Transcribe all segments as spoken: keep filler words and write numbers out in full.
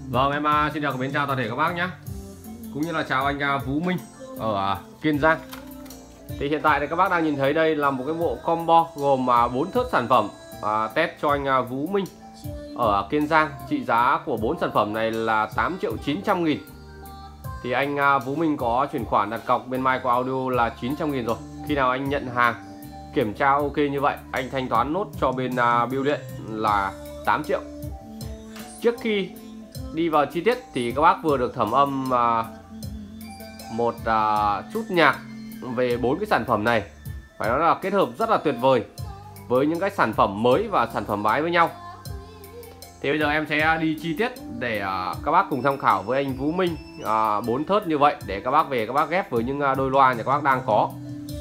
Vâng, em uh, xin chào và mến chào toàn thể các bác nhé. Cũng như là chào anh uh, Vũ Minh ở uh, Kiên Giang. Thì hiện tại thì các bác đang nhìn thấy đây là một cái bộ combo gồm uh, bốn thớt sản phẩm uh, test cho anh uh, Vũ Minh ở uh, Kiên Giang. Trị giá của bốn sản phẩm này là tám triệu chín trăm nghìn. Thì anh uh, Vũ Minh có chuyển khoản đặt cọc bên Micro Audio là chín trăm nghìn rồi. Khi nào anh nhận hàng kiểm tra ok như vậy, anh thanh toán nốt cho bên uh, bưu điện là tám triệu. Trước khi đi vào chi tiết thì các bác vừa được thẩm âm uh, một uh, chút nhạc về bốn cái sản phẩm này. Phải nói là kết hợp rất là tuyệt vời với những cái sản phẩm mới và sản phẩm bái với nhau. Thì bây giờ em sẽ đi chi tiết để uh, các bác cùng tham khảo với anh Vũ Minh bốn uh, thớt như vậy, để các bác về các bác ghép với những uh, đôi loa nhà các bác đang có.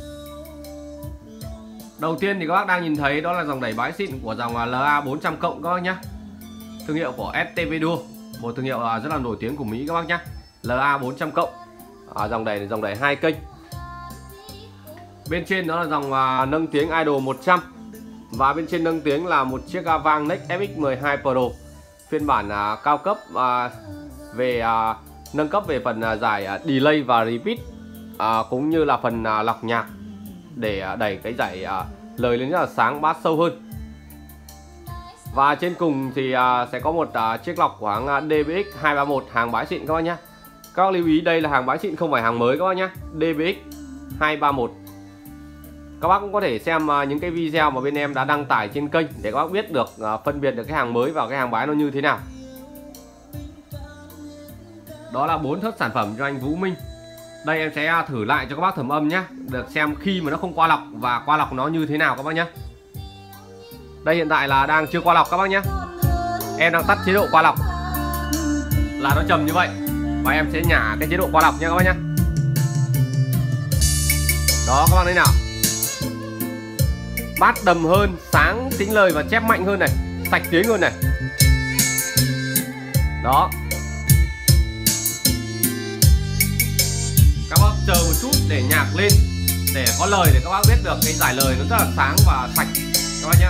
Đầu tiên thì các bác đang nhìn thấy đó là dòng đẩy bái xịn của dòng L A bốn trăm cộng các bác nhé. Thương hiệu của ét tê vê Duo, một thương hiệu rất là nổi tiếng của Mỹ các bác nhé. L A bốn trăm cộng, à, dòng đẩy dòng đẩy hai kênh. Bên trên đó là dòng à, nâng tiếng Idol một trăm. Và bên trên nâng tiếng là một chiếc à, vang Nex F X mười hai Pro phiên bản à, cao cấp à, về à, nâng cấp về phần à, giải à, delay và repeat, à, cũng như là phần à, lọc nhạc để à, đẩy cái giải à, lời lên rất là sáng, bass sâu hơn. Và trên cùng thì uh, sẽ có một uh, chiếc lọc của hãng uh, D B X hai ba một, hàng bái xịn các bác nhé. Các bác lưu ý đây là hàng bái xịn, không phải hàng mới các bác nhé. D B X hai ba một. Các bác cũng có thể xem uh, những cái video mà bên em đã đăng tải trên kênh để các bác biết được uh, phân biệt được cái hàng mới và cái hàng bái nó như thế nào. Đó là bốn thớt sản phẩm cho anh Vũ Minh. Đây em sẽ thử lại cho các bác thẩm âm nhé, được xem khi mà nó không qua lọc và qua lọc nó như thế nào các bác nhé. Đây hiện tại là đang chưa qua lọc các bác nhé. Em đang tắt chế độ qua lọc là nó trầm như vậy. Và em sẽ nhả cái chế độ qua lọc nha các bác nhé. Đó các bác thấy nào, bass đầm hơn, sáng tính lời và chép mạnh hơn này, sạch tiếng hơn này. Đó. Các bác chờ một chút để nhạc lên, để có lời để các bác biết được cái giải lời nó rất là sáng và sạch các bác nhé.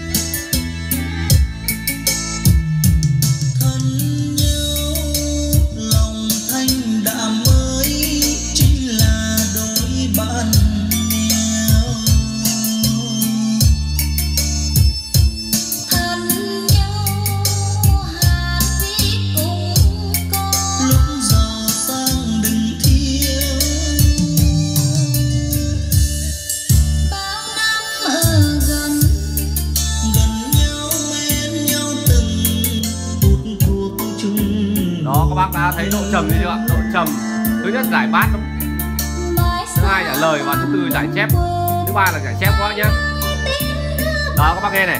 Các bác đã thấy độ trầm như chưa? Độ trầm thứ nhất giải bass, thứ hai là lời, và thứ tư giải chép, thứ ba là giải chép quá nhá. Đó các bác nghe này,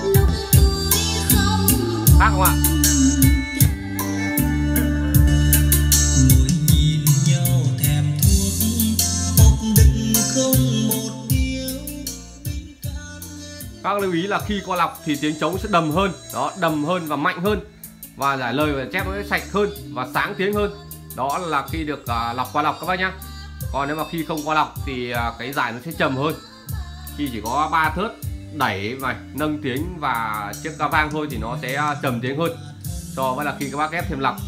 khác không ạ? Các bác lưu ý là khi qua lọc thì tiếng trống sẽ đầm hơn, đó, đầm hơn và mạnh hơn, và giải lời và chép nó sẽ sạch hơn và sáng tiếng hơn. Đó là khi được uh, lọc qua lọc các bác nhá. Còn nếu mà khi không qua lọc thì uh, cái giải nó sẽ trầm hơn. Khi chỉ có ba thớt đẩy và nâng tiếng và chiếc ca vang thôi thì nó sẽ uh, trầm tiếng hơn so với là khi các bác ghép thêm lọc.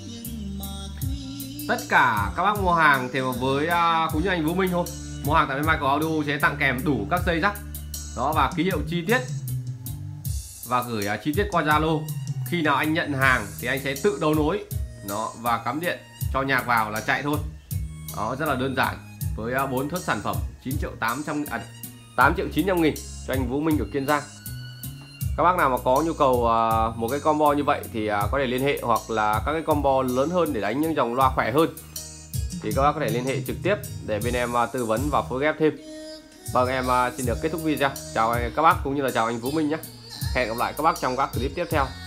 Tất cả các bác mua hàng thì với uh, cũng như anh Vũ Minh thôi, mua hàng tại bên Micro Audio sẽ tặng kèm đủ các dây rắc đó và ký hiệu chi tiết, và gửi uh, chi tiết qua Zalo. Khi nào anh nhận hàng thì anh sẽ tự đấu nối nó và cắm điện cho nhạc vào là chạy thôi. Đó, rất là đơn giản với bốn thớt sản phẩm chín triệu tám trăm à, tám triệu chín trăm nghìn cho anh Vũ Minh ở Kiên Giang. Các bác nào mà có nhu cầu uh, một cái combo như vậy thì uh, có thể liên hệ, hoặc là các cái combo lớn hơn để đánh những dòng loa khỏe hơn thì các bác có thể liên hệ trực tiếp để bên em uh, tư vấn và phối ghép thêm. Vâng, em uh, xin được kết thúc video. Chào các bác cũng như là chào anh Vũ Minh nhé. Hẹn gặp lại các bác trong các clip tiếp theo.